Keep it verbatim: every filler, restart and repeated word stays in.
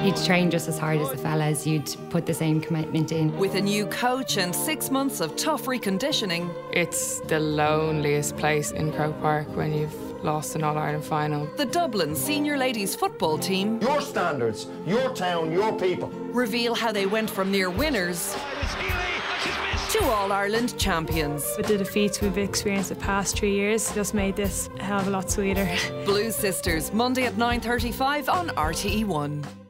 You'd train just as hard as the fellas, you'd put the same commitment in. With a new coach and six months of tough reconditioning. It's the loneliest place in Croke Park when you've lost an All-Ireland final. The Dublin senior ladies football team. Your standards, your town, your people. Reveal how they went from near winners to All-Ireland champions. With the defeats we've experienced the past three years, just made this a hell of a lot sweeter. Blues Sisters, Monday at nine thirty-five on R T E one.